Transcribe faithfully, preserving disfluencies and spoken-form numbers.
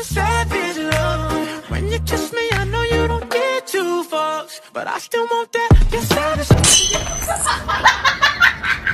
savage love. When you kiss me, I know you don't get two fucks, but I still want that. You're savage.